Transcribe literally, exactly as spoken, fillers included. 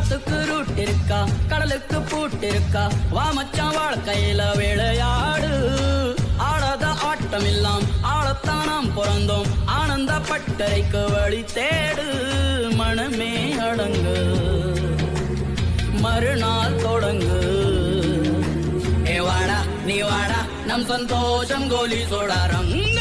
காத்துக்கு ரூட் இருக்கா கடலுக்கு பூட்டு இருக்கா வா மச்சான் வாழ்க்கையில விளையாடு ஆடாத ஆட்டம் எல்லாம் ஆளத்தான் நாம் பிறந்தோம் ஆனந்த பட்டறைக்கு வழி தேடு மனமே அடங்கு மறுநாள் தொடங்கு ஏ வாடா நீ வாடா நம் சந்தோஷம் கோலி சோடாரம்